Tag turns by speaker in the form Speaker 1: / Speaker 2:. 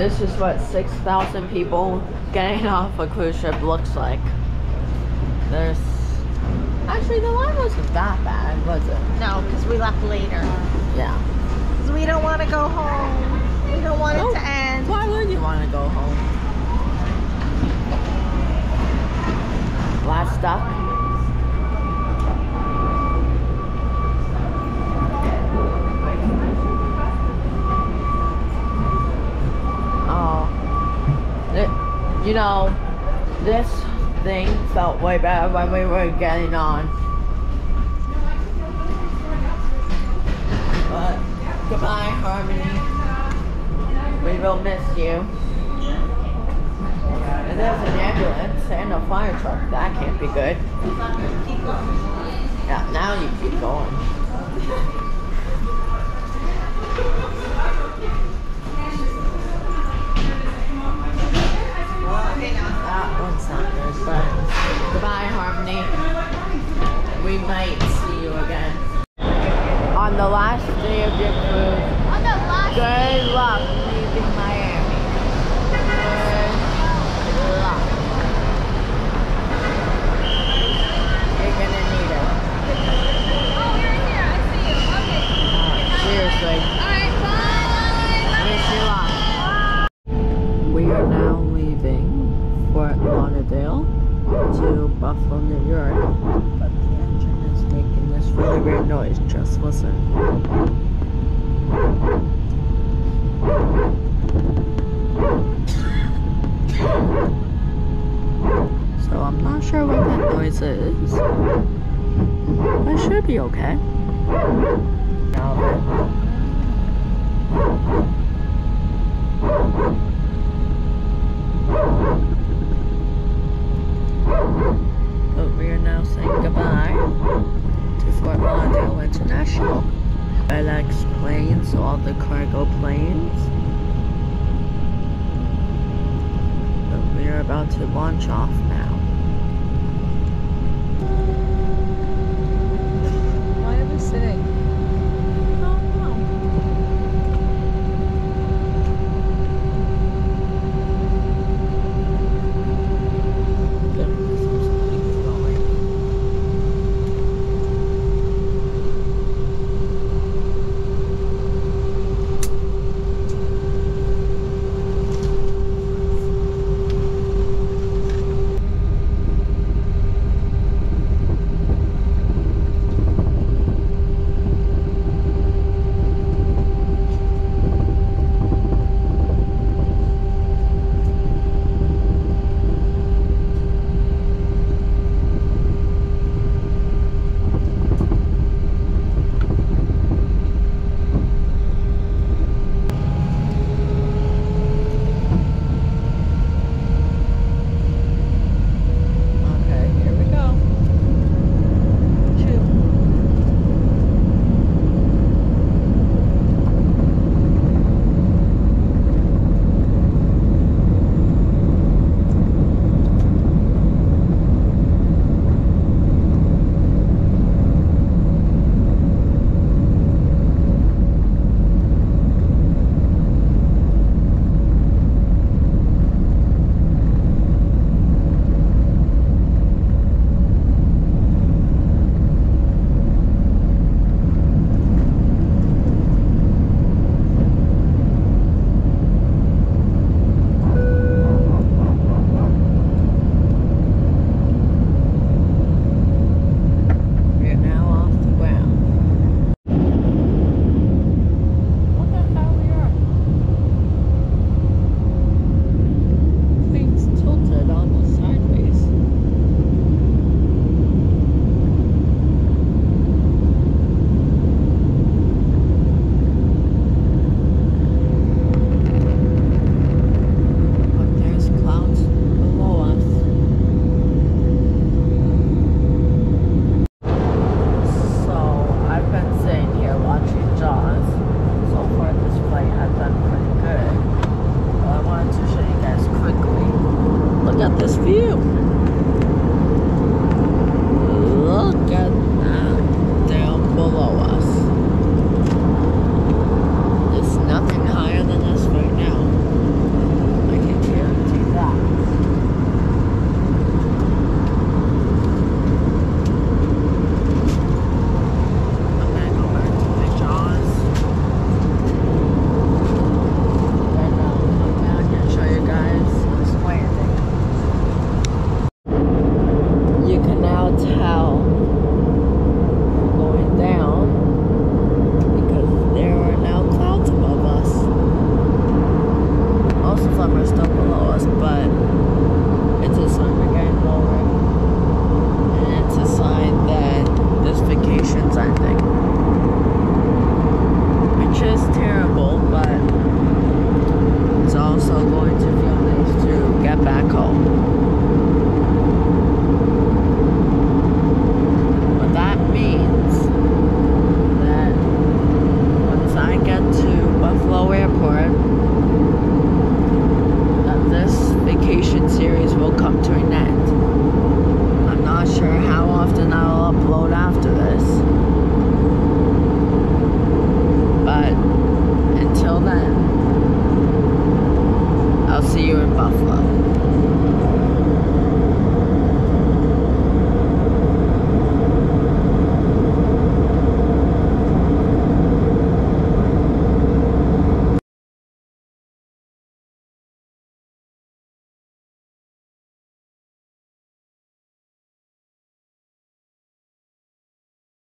Speaker 1: this is what 6,000 people getting off a cruise ship looks like. There's... Actually, the line wasn't that bad, was it?
Speaker 2: No, because we left later.
Speaker 1: Yeah.
Speaker 2: Because we don't want to go home. We don't want it to end.
Speaker 1: Why would you want to go home? Last stop. You know, this thing felt way better when we were getting on. But goodbye, Harmony. We will miss you. And there's an ambulance and a fire truck. That can't be good. Yeah, now you keep going. That one's not good, but goodbye, Harmony. We might see you again. On the last day of your cruise, good luck leaving Miami. Good luck. You're gonna need it.
Speaker 3: Oh, you're in here. I see you. Okay.
Speaker 1: Seriously.
Speaker 3: Alright, bye.
Speaker 1: Wish you luck. We are now leaving Fort Lauderdale to Buffalo, New York, but the engine is making this really weird noise. Just listen. So I'm not sure what that noise is. I should be okay. But we are now saying goodbye to Fort Lauderdale International. FedEx planes, all the cargo planes. But we are about to launch off now.